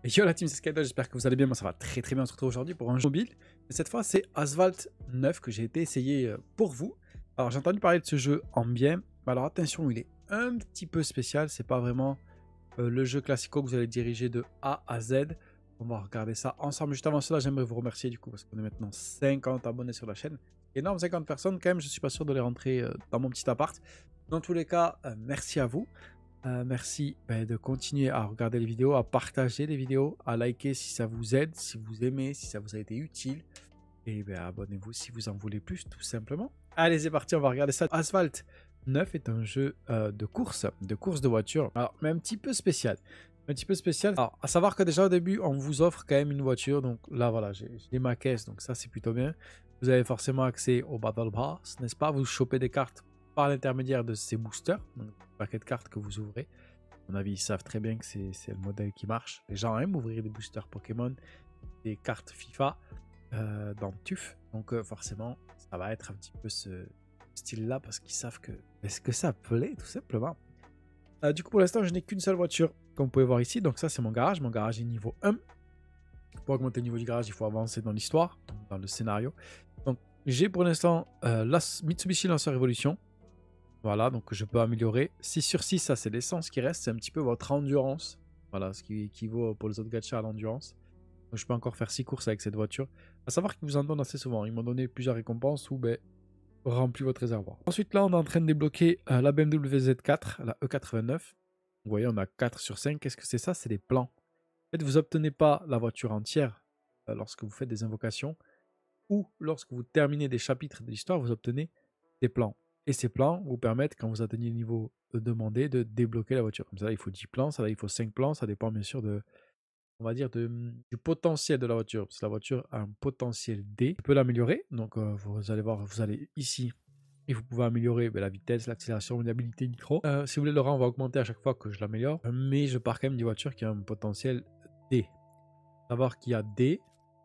Yo la team, c'est Skydo, j'espère que vous allez bien. Moi ça va très très bien. On se retrouve aujourd'hui pour un jeu mobile. Et cette fois c'est Asphalt 9 que j'ai été essayé pour vous. Alors j'ai entendu parler de ce jeu en bien. Alors attention, il est un petit peu spécial. C'est pas vraiment le jeu classico que vous allez diriger de A à Z. On va regarder ça ensemble. Juste avant cela, j'aimerais vous remercier du coup parce qu'on est maintenant 50 abonnés sur la chaîne. Énorme, 50 personnes quand même. Je suis pas sûr de les rentrer dans mon petit appart. Dans tous les cas, merci à vous. Merci de continuer à regarder les vidéos, à partager les vidéos, à liker si ça vous aide, si vous aimez, si ça vous a été utile. Et abonnez-vous si vous en voulez plus, tout simplement. Allez, c'est parti, on va regarder ça. Asphalt 9 est un jeu de course de voiture. Alors, mais un petit peu spécial. Un petit peu spécial. Alors, à savoir que déjà au début, on vous offre quand même une voiture. Donc là, voilà, j'ai ma caisse, donc ça, c'est plutôt bien. Vous avez forcément accès au Battle Pass, n'est-ce pas? Vous chopez des cartes par l'intermédiaire de ces boosters, donc le paquet de cartes que vous ouvrez. À mon avis, ils savent très bien que c'est le modèle qui marche. Les gens aiment ouvrir des boosters Pokémon, des cartes FIFA dans TUF. Donc forcément, ça va être un petit peu ce style-là parce qu'ils savent que est-ce que ça plaît tout simplement. Du coup, pour l'instant, je n'ai qu'une seule voiture, comme vous pouvez voir ici. Donc ça, c'est mon garage. Mon garage est niveau 1. Pour augmenter le niveau du garage, il faut avancer dans l'histoire, dans le scénario. Donc j'ai pour l'instant la Mitsubishi Lancer Evolution. Voilà, donc je peux améliorer. 6 sur 6, ça c'est l'essence qui reste. C'est un petit peu votre endurance. Voilà, ce qui équivaut pour les autres gachas à l'endurance. Donc je peux encore faire 6 courses avec cette voiture. À savoir qu'ils vous en donnent assez souvent. Ils m'ont donné plusieurs récompenses ou rempli votre réservoir. Ensuite là, on est en train de débloquer la BMW Z4, la E89. Vous voyez, on a 4 sur 5. Qu'est-ce que c'est ça? C'est des plans. En fait, vous n'obtenez pas la voiture entière lorsque vous faites des invocations. Ou lorsque vous terminez des chapitres de l'histoire, vous obtenez des plans. Et ces plans vous permettent, quand vous atteignez le niveau demandé, de débloquer la voiture. Comme ça, là, il faut 10 plans, ça là, il faut 5 plans. Ça dépend bien sûr on va dire, du potentiel de la voiture. Parce que la voiture a un potentiel D. On peut l'améliorer. Donc, vous allez voir, vous allez ici et vous pouvez améliorer la vitesse, l'accélération, l'habilité nitro. Si vous voulez, le rang va augmenter à chaque fois que je l'améliore. Mais je pars quand même d'une voiture qui a un potentiel D. Savoir qu'il y a D,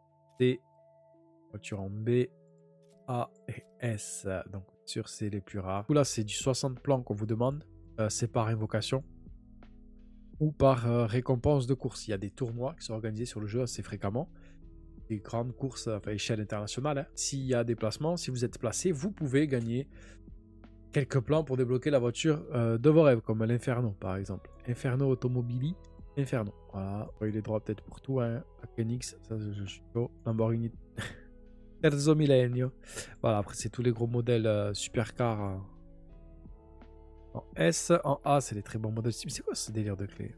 voiture en B, A et S. Donc, sur c'est les plus rares. Là, c'est du 60 plans qu'on vous demande. C'est par invocation ou par récompense de course. Il y a des tournois qui sont organisés sur le jeu assez fréquemment. Des grandes courses à échelle internationale. Hein. S'il y a des placements, si vous êtes placé, vous pouvez gagner quelques plans pour débloquer la voiture de vos rêves, comme l'Inferno par exemple. Inferno Automobili. Inferno. Voilà. Il est droit peut-être pour tout. Hein. Akenix, ça je suis chaud. Lamborghini. Terzo Millennio. Voilà, après c'est tous les gros modèles supercars en S. En A, c'est les très bons modèles. Mais c'est quoi ce délire de clé?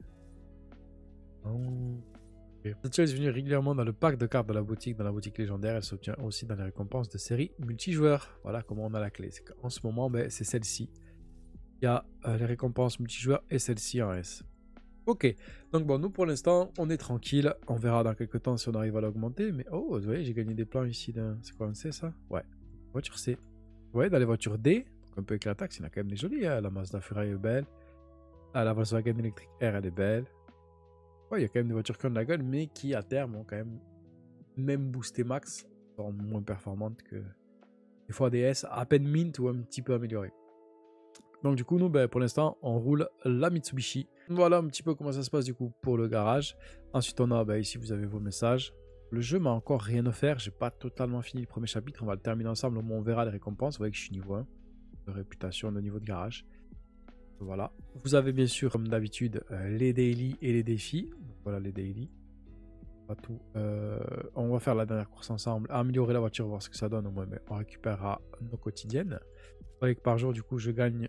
Okay. Cette chose est venue régulièrement dans le pack de cartes de la boutique, dans la boutique légendaire. Elle s'obtient aussi dans les récompenses de série multijoueurs. Voilà comment on a la clé. En ce moment, c'est celle-ci. Il y a les récompenses multijoueurs et celle-ci en S. Ok, donc bon, nous pour l'instant, on est tranquille. On verra dans quelques temps si on arrive à l'augmenter. Mais oh, vous voyez, j'ai gagné des plans ici. C'est quoi un C ça? Ouais, voiture C. Vous voyez, dans les voitures D, donc un peu éclataxe, il y en a quand même des jolies. Hein. La Mazda Furai est belle. Ah, la Volkswagen électrique R, elle est belle. Ouais, il y a quand même des voitures qui ont de la gueule, mais qui à terme ont quand même boosté max, sont moins performantes que des fois des S à peine mint ou un petit peu améliorées. Donc du coup, nous, pour l'instant, on roule la Mitsubishi. Voilà un petit peu comment ça se passe du coup pour le garage. Ensuite, on a, ici, vous avez vos messages. Le jeu m'a encore rien offert. J'ai pas totalement fini le premier chapitre. On va le terminer ensemble. Au moins, on verra les récompenses. Vous voyez que je suis niveau 1 de réputation de niveau de garage. Voilà. Vous avez bien sûr, comme d'habitude, les daily et les défis. Donc, voilà les daily. Pas tout. On va faire la dernière course ensemble. Améliorer la voiture, voir ce que ça donne. Au moins, on récupérera nos quotidiennes. Vous voyez que par jour, du coup, je gagne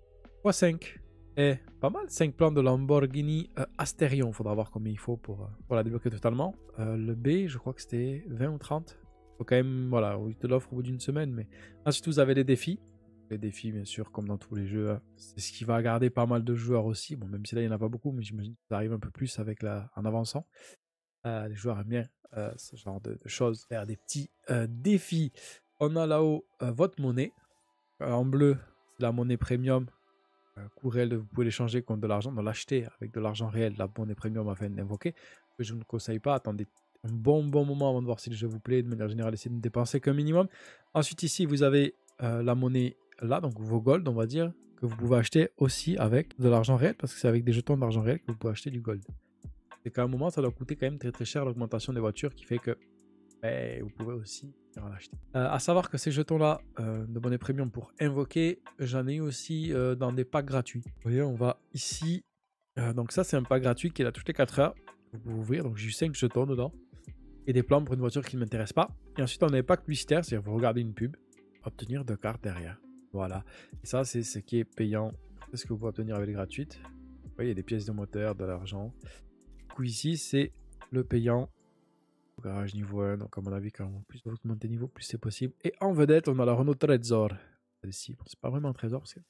x5. Et pas mal, 5 plans de Lamborghini Asterion. Il faudra voir combien il faut pour la débloquer totalement. Le B, je crois que c'était 20 ou 30. Il faut quand même, voilà, il te l'offre au bout d'une semaine. Mais ensuite, vous avez les défis. Les défis, bien sûr, comme dans tous les jeux. Hein. C'est ce qui va garder pas mal de joueurs aussi. Bon, même si là, il n'y en a pas beaucoup, mais j'imagine que ça arrive un peu plus avec en avançant. Les joueurs aiment bien ce genre de choses. Faire des petits défis. On a là-haut votre monnaie. En bleu, c'est la monnaie premium. Coût réel, vous pouvez l'échanger contre de l'argent, de l'acheter avec de l'argent réel, la monnaie premium afin d'invoquer. Que je ne conseille pas, attendez un bon moment avant de voir si le jeu vous plaît. De manière générale, essayez de ne dépenser qu'un minimum. Ensuite, ici, vous avez la monnaie là, donc vos gold, on va dire, que vous pouvez acheter aussi avec de l'argent réel, parce que c'est avec des jetons d'argent réel que vous pouvez acheter du gold. c'est qu'à un moment, ça doit coûter quand même très très cher l'augmentation des voitures qui fait que vous pouvez aussi en acheter. À savoir que ces jetons-là de monnaie premium pour invoquer, j'en ai eu aussi dans des packs gratuits. Vous voyez, on va ici. Donc ça, c'est un pack gratuit qui est là toutes les 4 heures. Vous pouvez ouvrir, donc j'ai eu 5 jetons dedans. Et des plans pour une voiture qui ne m'intéresse pas. Et ensuite, on a des packs publicitaires, c'est-à-dire vous regardez une pub, obtenir 2 cartes derrière. Voilà. Et ça, c'est ce qui est payant. C'est ce que vous pouvez obtenir avec les gratuites. Vous voyez, il y a des pièces de moteur, de l'argent. Du coup, ici, c'est le payant. Garage niveau 1, donc à mon avis, quand plus vous montez niveau, plus c'est possible. Et en vedette, on a la Renault Trezor. Celle-ci, bon, c'est pas vraiment un trésor, parce que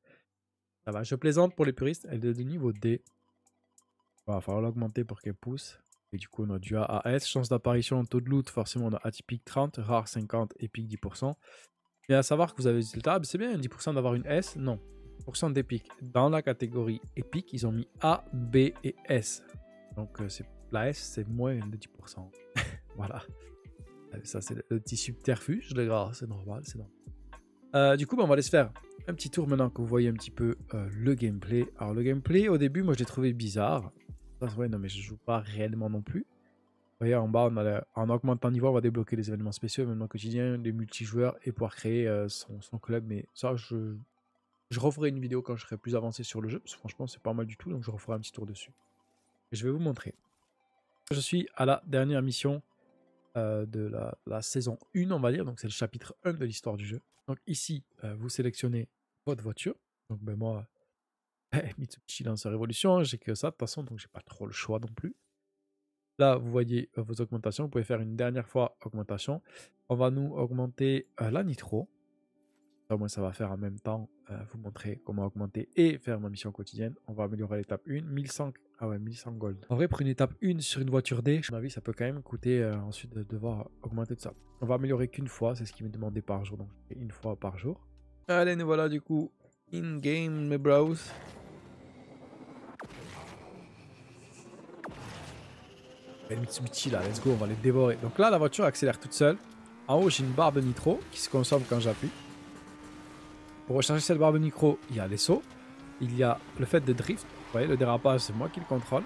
ça va, je plaisante pour les puristes, elle est de niveau D. Il va falloir l'augmenter pour qu'elle pousse. Et du coup, on a du A à S. Chance d'apparition, taux de loot, forcément, on a atypique 30, rare 50, épique 10%. Et à savoir que vous avez des résultats, c'est bien, 10% d'avoir une S, non. 10% d'épique. Dans la catégorie épique, ils ont mis A, B et S. Donc, la S, c'est moins de 10%. Voilà. Ça, c'est le petit subterfuge, les gars. C'est normal, c'est normal. Du coup, on va aller se faire un petit tour maintenant que vous voyez un petit peu le gameplay. Alors, le gameplay, au début, moi, je l'ai trouvé bizarre. Ouais, non, mais je joue pas réellement non plus. Vous voyez, en bas, en augmentant le niveau, on va débloquer les événements spéciaux, événements quotidiens, les multijoueurs et pouvoir créer son club. Mais ça, je referai une vidéo quand je serai plus avancé sur le jeu, parce que franchement, c'est pas mal du tout, donc je referai un petit tour dessus. Et je vais vous montrer. Je suis à la dernière mission de la saison 1, on va dire. Donc, c'est le chapitre 1 de l'histoire du jeu. Donc, ici, vous sélectionnez votre voiture. Donc, ben moi, Mitsubishi Lancer Révolution, j'ai que ça de toute façon, donc j'ai pas trop le choix non plus. Là, vous voyez vos augmentations. Vous pouvez faire une dernière fois augmentation. On va nous augmenter la nitro. Au moins, ça va faire en même temps vous montrer comment augmenter et faire ma mission quotidienne. On va améliorer l'étape 1. 1100. Ah ouais, 1100 gold. En vrai, pour une étape 1 sur une voiture D, à mon avis, ça peut quand même coûter ensuite de devoir augmenter tout ça. On va améliorer qu'une fois. C'est ce qui m'est demandé par jour. Donc, je fais une fois par jour. Allez, nous voilà du coup in-game, mes bros. Et le Mitsubishi là, let's go, on va les dévorer. Donc là, la voiture accélère toute seule. En haut, j'ai une barre de nitro qui se consomme quand j'appuie. Pour recharger cette barre de nitro, il y a les sauts. Il y a le fait de drift. Vous voyez, le dérapage, c'est moi qui le contrôle.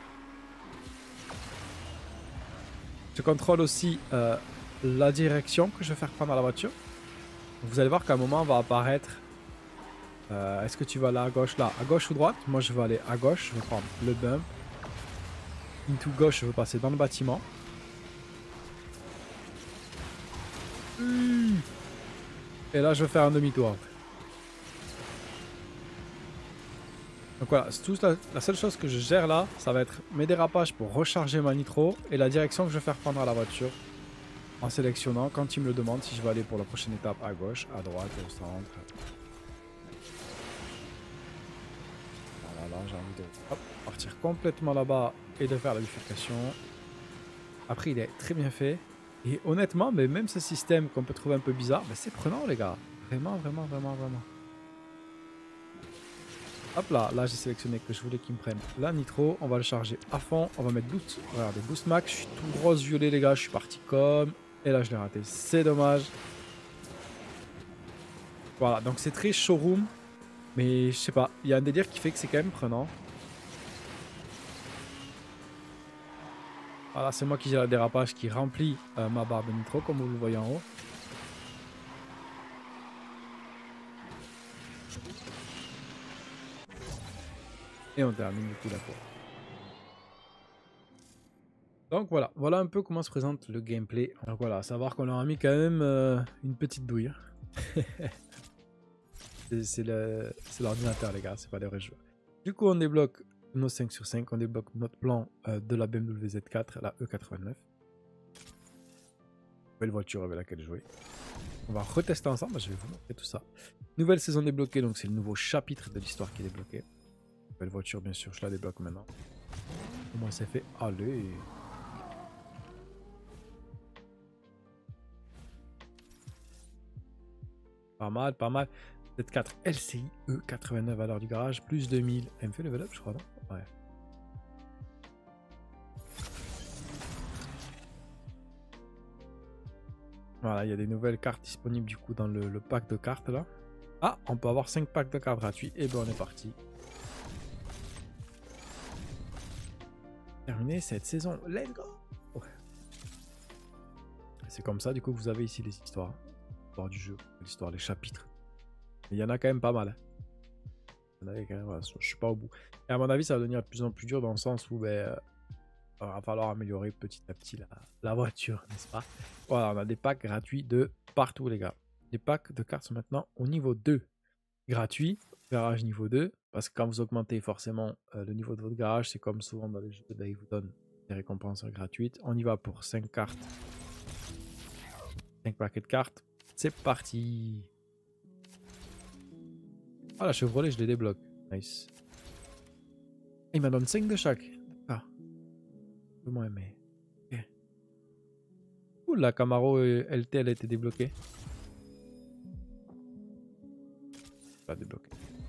Je contrôle aussi la direction que je vais faire prendre à la voiture. Donc vous allez voir qu'à un moment, va apparaître... Est-ce que tu vas là à gauche, là? À gauche ou droite? Moi, je vais aller à gauche. Je vais prendre le bump. Into gauche, je veux passer dans le bâtiment. Et là, je vais faire un demi-tour. Donc voilà, c'est tout la seule chose que je gère là, ça va être mes dérapages pour recharger ma nitro et la direction que je vais faire prendre à la voiture en sélectionnant quand il me le demande si je vais aller pour la prochaine étape à gauche, à droite, au centre. Voilà, là j'ai envie de partir complètement là-bas et de faire la bifurcation. Après, il est très bien fait. Et honnêtement, mais même ce système qu'on peut trouver un peu bizarre, c'est prenant les gars. Vraiment, vraiment, vraiment, vraiment. Hop là, là j'ai sélectionné que je voulais qu'il me prenne la nitro. On va le charger à fond. On va mettre boost. Regardez, boost max. Je suis tout rose violet les gars. Je suis parti comme. Et là je l'ai raté. C'est dommage. Voilà, donc c'est très showroom. Mais je sais pas. Il y a un délire qui fait que c'est quand même prenant. Voilà, c'est moi qui gère le dérapage qui remplit ma barre de nitro comme vous le voyez en haut. Et on termine du coup la course. Donc voilà, voilà un peu comment se présente le gameplay. Donc voilà, à savoir qu'on leur a mis quand même une petite douille. C'est l'ordinateur les gars, c'est pas les vrais joueurs. Du coup on débloque nos 5 sur 5, on débloque notre plan de la BMW Z4, la E89. Belle voiture avec laquelle jouer. On va retester ensemble, je vais vous montrer tout ça. Nouvelle saison débloquée, donc c'est le nouveau chapitre de l'histoire qui est débloqué. Belle voiture bien sûr, je la débloque maintenant. Comment c'est fait? Allez! Pas mal, pas mal. Z4 LCI E89 à l'heure du garage, plus 2000. Elle me fait level up, je crois, non? Ouais. Voilà, il y a des nouvelles cartes disponibles du coup dans le pack de cartes là. Ah, on peut avoir 5 packs de cartes gratuits. Et ben on est parti. terminer cette saison. Let's go! Ouais. C'est comme ça, du coup, que vous avez ici les histoires. L'histoire du jeu, l'histoire, les chapitres. Il y en a quand même pas mal. Il y en a quand même, voilà, je suis pas au bout. Et à mon avis, ça va devenir de plus en plus dur dans le sens où il va falloir améliorer petit à petit la voiture, n'est-ce pas? Voilà, on a des packs gratuits de partout, les gars. Les packs de cartes sont maintenant au niveau 2. Gratuit, garage niveau 2. Parce que quand vous augmentez forcément le niveau de votre garage, c'est comme souvent dans les jeux, ils vous donnent des récompenses gratuites. On y va pour 5 cartes. 5 paquets de cartes. C'est parti. Ah, la Chevrolet, je les débloque. Nice. Il m'a donné 5 de chaque. Ah. Je moins aimé. Ok. Ouh, la Camaro LT, elle a été débloquée. Pas débloquée.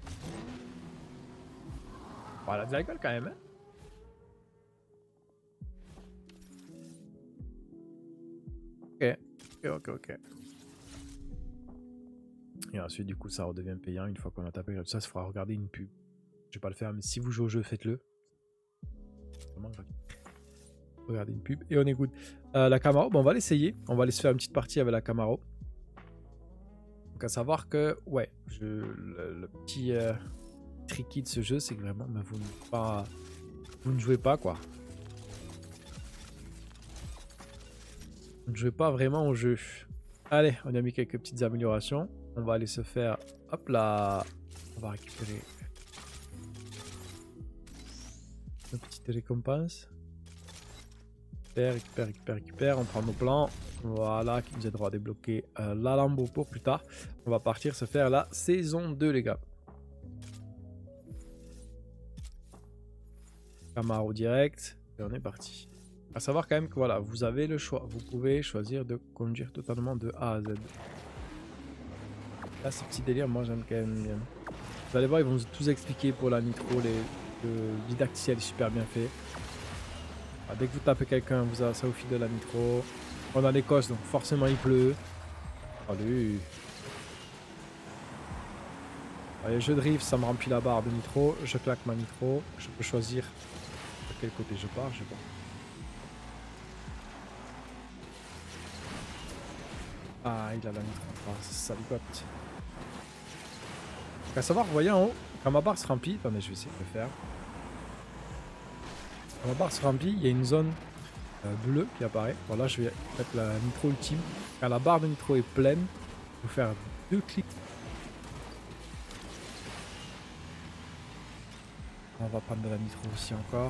Bon, elle a de la gueule quand même, hein. Ok. Et ensuite, du coup, ça redevient payant une fois qu'on a tapé. Ça, il faudra regarder une pub. Je vais pas le faire, mais si vous jouez au jeu, faites-le. Vraiment gratuit. Regardez une pub et on écoute. La Camaro, bon, on va l'essayer. On va aller se faire une petite partie avec la Camaro. Donc, à savoir que, ouais, le petit tricky de ce jeu, c'est que vraiment, bah, vous ne jouez pas, quoi. Vous ne jouez pas vraiment au jeu. Allez, on a mis quelques petites améliorations. On va aller se faire, hop là, on va récupérer nos petites récompenses. Récupère, on prend nos plans. Voilà, qui nous aidera à débloquer la Lambo pour plus tard. On va partir se faire la saison 2, les gars. Camaro direct, et on est parti. À savoir quand même que voilà, vous avez le choix. Vous pouvez choisir de conduire totalement de A à Z. Là, ce petit délire, moi j'aime quand même bien. Vous allez voir, ils vont tous expliquer pour la nitro. Le didacticiel est super bien fait. Ah, dès que vous tapez quelqu'un, vous avez ça au fil de la nitro. On a l'Écosse, donc forcément il pleut. Allez. Allez, je drift, ça me remplit la barre de nitro. Je claque ma nitro. Je peux choisir de quel côté je pars. Je sais pas. Ah, il a la nitro. Ah, ça salicote. À savoir, vous voyez en haut, quand ma barre se remplit, attendez, je vais essayer de le faire. Quand ma barre se remplit, il y a une zone bleue qui apparaît. Bon, là, je vais mettre la nitro ultime. Quand la barre de nitro est pleine, il faut faire 2 clics. On va prendre de la nitro aussi encore.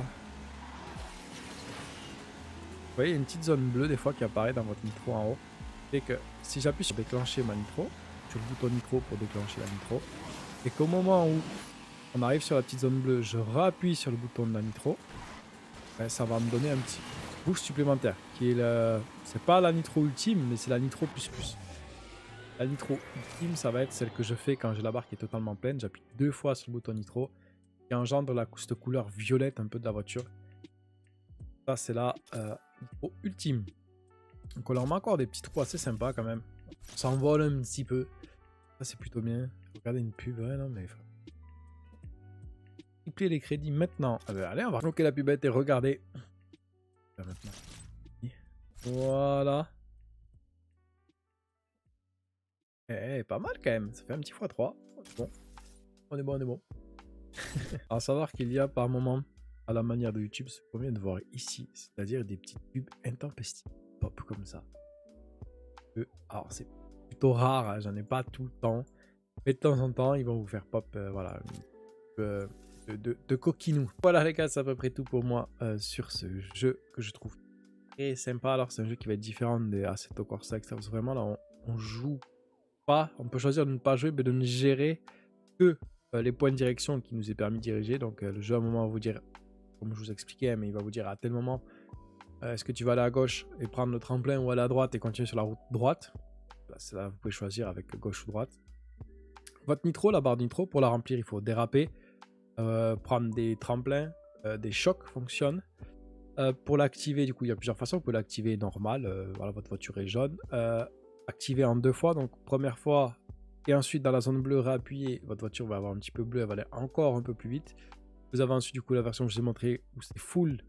Vous voyez, il y a une petite zone bleue des fois qui apparaît dans votre nitro en haut. Et que si j'appuie sur déclencher ma nitro, sur le bouton nitro pour déclencher la nitro, et qu'au moment où on arrive sur la petite zone bleue, je rappuie sur le bouton de la nitro, ben, ça va me donner un petit boost supplémentaire. Qui est le... C'est pas la nitro ultime, mais c'est la nitro plus plus. La nitro ultime, ça va être celle que je fais quand j'ai la barre qui est totalement pleine. J'appuie 2 fois sur le bouton nitro, qui engendre cette couleur violette un peu de la voiture. Ça, c'est la nitro ultime. Donc on leur met encore des petits trous assez sympas quand même. On s'envole un petit peu. Ça c'est plutôt bien. Regardez une pub, ouais non mais... Tripler les crédits maintenant. Ah ben, allez, on va bloquer la pubette et regarder. Là, maintenant. Voilà. Eh, pas mal quand même. Ça fait un petit x3. Bon. On est bon. À savoir qu'il y a par moment, à la manière de YouTube, ce qu'on vient de voir ici, c'est-à-dire des petites pubs intempestives. Pop comme ça. Alors c'est plutôt rare, hein, j'en ai pas tout le temps. Mais de temps en temps, ils vont vous faire pop, voilà, de coquinou. Voilà les gars, c'est à peu près tout pour moi sur ce jeu que je trouve très sympa. Alors c'est un jeu qui va être différent des Assetto Corsa, etc. Parce que vraiment là, on joue pas, on peut choisir de ne pas jouer, mais de ne gérer que les points de direction qui nous est permis de diriger. Donc le jeu à un moment va vous dire, comme je vous expliquais, mais il va vous dire à tel moment, est-ce que tu vas aller à gauche et prendre le tremplin ou aller à droite et continuer sur la route droite? Là, vous pouvez choisir avec gauche ou droite. Votre nitro, la barre de nitro, pour la remplir, il faut déraper, prendre des tremplins, des chocs fonctionnent. Pour l'activer, du coup, il y a plusieurs façons. Vous pouvez l'activer normal, voilà, votre voiture est jaune. Activer en 2 fois, donc première fois, et ensuite dans la zone bleue, réappuyer, votre voiture va avoir un petit peu bleu, elle va aller encore un peu plus vite. Vous avez ensuite, du coup, la version que je vous ai montré où c'est full.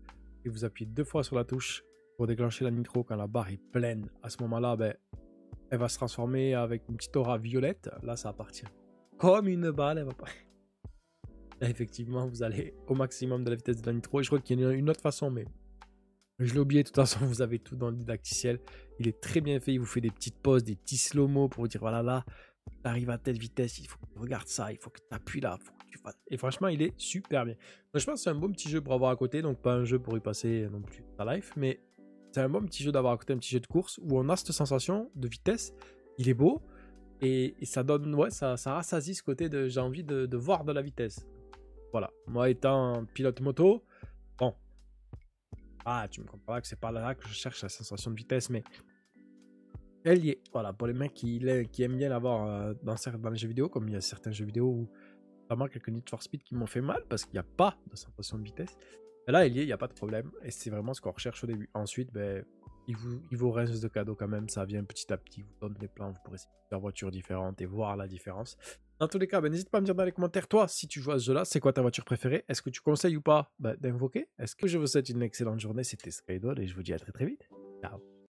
et vous appuyez 2 fois sur la touche pour déclencher la nitro quand la barre est pleine. À ce moment-là, ben, elle va se transformer avec une petite aura violette. Là, ça va partir comme une balle. Elle va pas... Là, effectivement, vous allez au maximum de la vitesse de la nitro. Et je crois qu'il y a une autre façon, mais je l'ai oublié. De toute façon, vous avez tout dans le didacticiel. Il est très bien fait. Il vous fait des petites pauses, des petits slow-mo pour vous dire voilà, là, tu arrives à telle vitesse. Il faut que tu regardes ça. Il faut que tu appuies là. Faut que tu fasses... Et franchement, il est super bien. Donc, je pense que c'est un bon petit jeu pour avoir à côté. Donc, pas un jeu pour y passer non plus ta life. Mais c'est un bon petit jeu d'avoir à côté, un petit jeu de course où on a cette sensation de vitesse. Il est beau. Et ça donne, ouais, ça rassasie ce côté de j'ai envie de voir de la vitesse. Voilà. Moi, étant pilote moto, bon. Ah, tu me comprends que c'est pas là que je cherche la sensation de vitesse, mais elle y est. Voilà, pour les mecs qui aiment bien l'avoir dans les jeux vidéo, comme il y a certains jeux vidéo où, notamment quelques Need for Speed qui m'ont fait mal parce qu'il n'y a pas de sensation de vitesse. Et là, elle y est, il n'y a pas de problème. Et c'est vraiment ce qu'on recherche au début. Ensuite, ben, il vous reste de cadeaux quand même. Ça vient petit à petit. Vous donne des plans. Vous pourrez essayer plusieurs voitures différentes et voir la différence. Dans tous les cas, ben, n'hésite pas à me dire dans les commentaires, toi, si tu joues à ce jeu-là, c'est quoi ta voiture préférée? Est-ce que tu conseilles ou pas ben, d'invoquer? Est-ce que je vous souhaite une excellente journée? C'était Skydol et je vous dis à très très vite. Ciao.